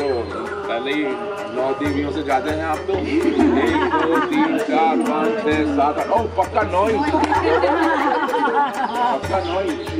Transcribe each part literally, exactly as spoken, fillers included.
तो पहले ही नौ देवियों से जाते हैं आप तो। एक दो तीन चार पाँच छः सात आठ, ओ पक्का नौ ही, पक्का नौ ही।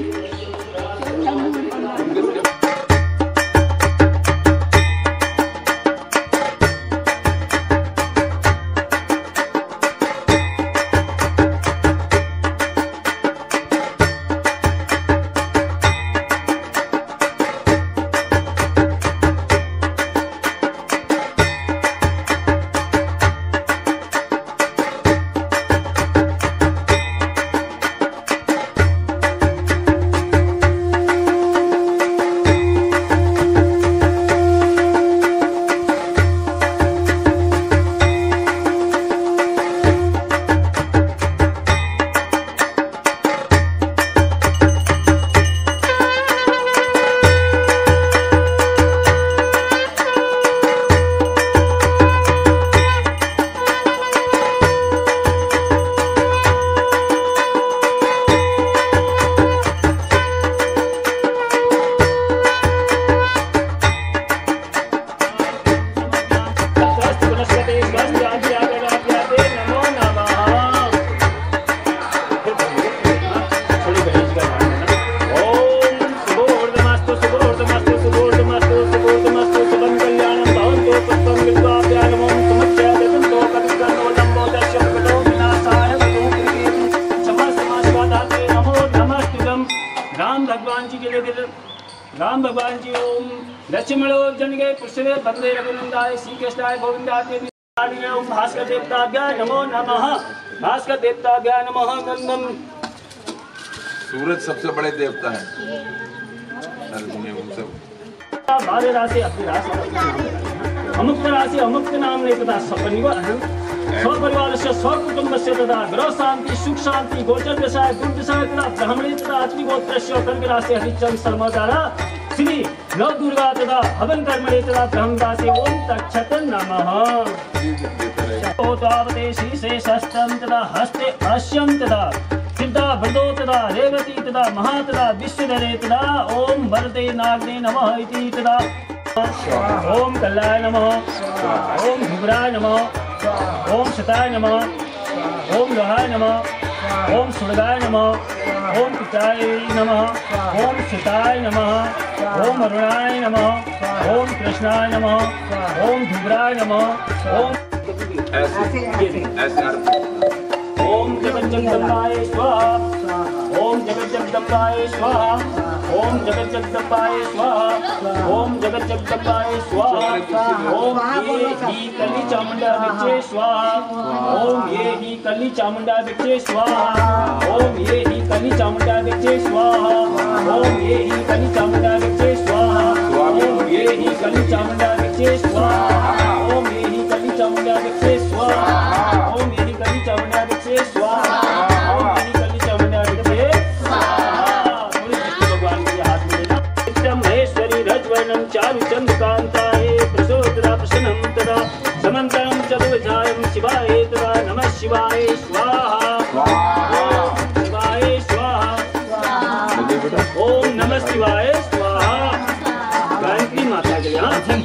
राम भगवान जी ओम लक्ष्मणो जनगे पुष्पे बंदे रघुनंदाय श्री कृष्णाय गोविंदाय ओम भास्कर देवताभ्याय नमो नमः। भास्कर देवताभ्याय नमः। नंदन सूरज सबसे बड़े देवता है बारह राशि अपनी राशि अमुक्त राशि अमुक्त नाम ने तथा सपरिवार स्वपरिवार से स्वकुटुंब से तथा गृह शांति सुख शांति गोचर दशाय दुर्दशाय तथा ब्राह्मणी तथा अत्रि गोत्रस्य कर्क राशि हरिचंद्र शर्मा द्वारा श्री नव दुर्गा तथा हवन कर्मणे तथा ब्रह्मदासी ओम तक्षत नमः। तावते श्रीशेषष्टम तथा हस्ते अश्यम तथा सिद्धा वृदो तथा रेवती तथा महा तथा विश्वधरे तथा ओम वरदे नाग्ने नमः इति तथा ओम कल्याय नमः। ओम धुबराय नमः। ओम शताय नमः। ओम लोहाय नमः। ओम सुरगाय नमः। ओम पिताय नमः। ओम सुताय नमः। ओम अरुणाय नमः। ओम कृष्णाय नमः। ओम धुबराय नमः। ओम ओम जगज्जगदम्बाय स्वाहा। ओम जगज्जगदम्बाय स्वाहा। ओम जगज्जगदम्बाय स्वाहा। ओम जगज्जगदम्बाय स्वाहा। ओम ये ही कली चामुंडा विचे स्वाहा। ओम ये ही कली चामुंडा विचे स्वाहा। ओम ये ही कली चामुंडा विचे स्वाहा। ओम ये ही कली चामुंडा विचे स्वाहा। ओम ये ही कली चामुंडा विचे स्वाहा। ओम ये ही कली चामुंडा विचे स्वाहा। ओम ये ही कली चामुंडा विचे स्वाहा। ओम ये ही कली चामुंडा विचे स्वाहा। भगवान के हाथ में लेना महेश्वरी रजवर्णम चारु चंद्रकांताय प्रसोदरा प्रसन्नं तदा समन्तरं चतुर्भुजायं शिवाय तदा नमः शिवाय स्वाहा। शिवाय स्वाहा। ओम नमः शिवाय स्वाहा। गायत्री माता के लिए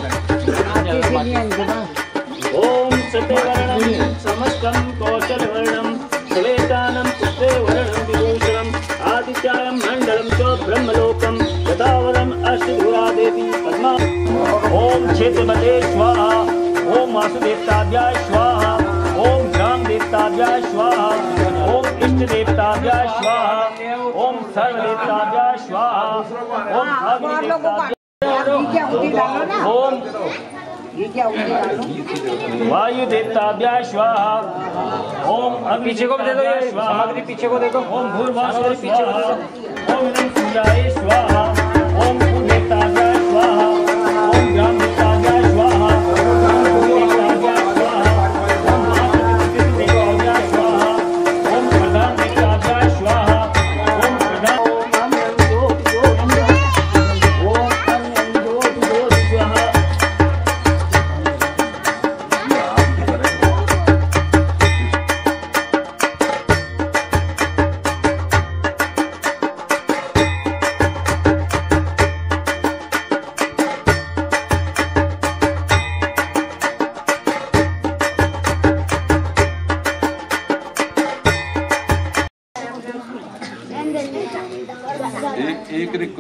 ओम सत्यवर्णं समस्तं कौशलवर्णं श्वेतानं पुष्पवर्णं विभूषणं आदित्यायं मंडलं च ब्रह्मलोकं तथावरम् अष्टधुरा देवी पद्मा। ओम क्षेत्रपते स्वाहा। ओम वासुदेवताभ्याय स्वाहा। ओम ग्राम देवताभ्याय स्वाहा। ओम इष्ट देवताभ्याय स्वाहा। ओम सर्वदेवताभ्याय स्वाहा। ओम अग्नि देवताभ्याय ओम वायु देवताभ्याय स्वाहा। ओम पीछे को दे दो ये सामग्री पीछे को देखो। ओम भूर्भुवः पीछे को। ओम नम सूर्याय स्वाहा। ओम भू देवताभ्याय स्वाहा। ओम ग्राम देवताभ्याय स्वाहा। ओम भू देवताभ्याय स्वाहा। ओम महादेव देवताभ्याय स्वाहा। ओम प्रधान देवताभ्याय स्वाहा। ओम प्रधान ओम अनंत ज्योति ज्योति ओम अनंत ज्योति ज्योति स्वाहा।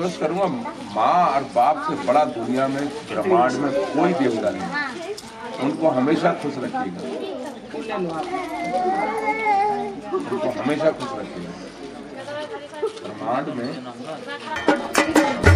रिक्वेस्ट करूंगा, माँ और बाप से बड़ा दुनिया में ब्रह्मांड में कोई देवता नहीं, उनको हमेशा खुश रखिएगा, उनको हमेशा खुश रखिएगा। ब्रह्मांड में